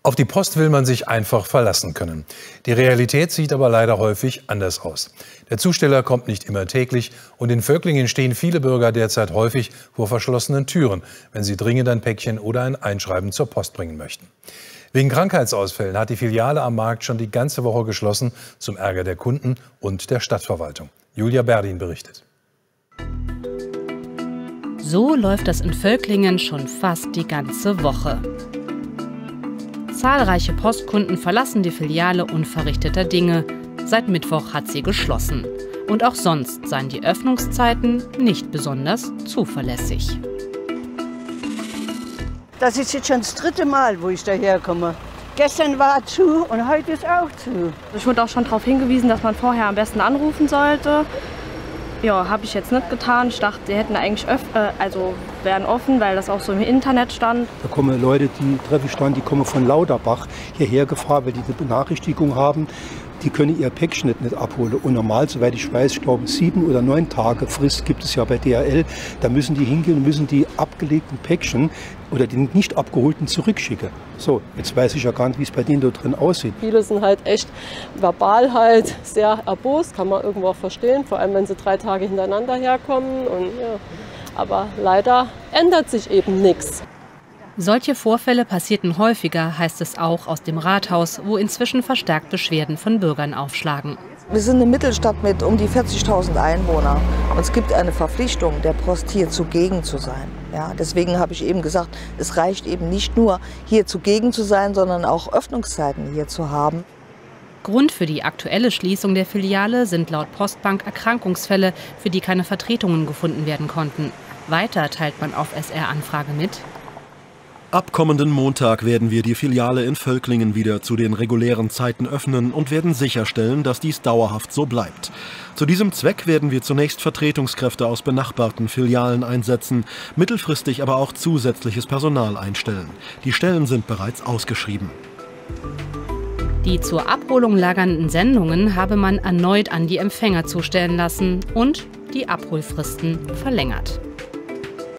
Auf die Post will man sich einfach verlassen können. Die Realität sieht aber leider häufig anders aus. Der Zusteller kommt nicht immer täglich und in Völklingen stehen viele Bürger derzeit häufig vor verschlossenen Türen, wenn sie dringend ein Päckchen oder ein Einschreiben zur Post bringen möchten. Wegen Krankheitsausfällen hat die Filiale am Markt schon die ganze Woche geschlossen, zum Ärger der Kunden und der Stadtverwaltung. Julia Berdin berichtet. So läuft es in Völklingen schon fast die ganze Woche. Zahlreiche Postkunden verlassen die Filiale unverrichteter Dinge. Seit Mittwoch hat sie geschlossen. Und auch sonst seien die Öffnungszeiten nicht besonders zuverlässig. Das ist jetzt schon das 3. Mal, wo ich daher komme. Gestern war zu und heute ist auch zu. Ich wurde auch schon darauf hingewiesen, dass man vorher am besten anrufen sollte. Ja, habe ich jetzt nicht getan. Ich dachte, die hätten eigentlich wären offen, weil das auch so im Internet stand. Da kommen Leute, die treffe ich dann, die kommen von Lauterbach hierher gefahren, weil die eine Benachrichtigung haben. Die können ihr Päckchen nicht abholen. Und normal, soweit ich weiß, ich glaube 7 oder 9 Tage Frist gibt es ja bei DHL. Da müssen die hingehen und müssen die abgelegten Päckchen oder die nicht abgeholten zurückschicken. So, jetzt weiß ich ja gar nicht, wie es bei denen da drin aussieht. Viele sind halt echt verbal halt sehr erbost, kann man irgendwo auch verstehen. Vor allem, wenn sie 3 Tage hintereinander herkommen. Und, ja. Aber leider ändert sich eben nichts. Solche Vorfälle passierten häufiger, heißt es auch aus dem Rathaus, wo inzwischen verstärkt Beschwerden von Bürgern aufschlagen. Wir sind eine Mittelstadt mit um die 40.000 Einwohnern. Und es gibt eine Verpflichtung, der Post hier zugegen zu sein. Ja, deswegen habe ich eben gesagt, es reicht eben nicht nur, hier zugegen zu sein, sondern auch Öffnungszeiten hier zu haben. Grund für die aktuelle Schließung der Filiale sind laut Postbank Erkrankungsfälle, für die keine Vertretungen gefunden werden konnten. Weiter teilt man auf SR-Anfrage mit: Ab kommenden Montag werden wir die Filiale in Völklingen wieder zu den regulären Zeiten öffnen und werden sicherstellen, dass dies dauerhaft so bleibt. Zu diesem Zweck werden wir zunächst Vertretungskräfte aus benachbarten Filialen einsetzen, mittelfristig aber auch zusätzliches Personal einstellen. Die Stellen sind bereits ausgeschrieben. Die zur Abholung lagernden Sendungen habe man erneut an die Empfänger zustellen lassen und die Abholfristen verlängert.